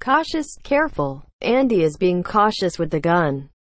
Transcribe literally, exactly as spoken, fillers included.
cautious, careful. Andy is being cautious with the gun.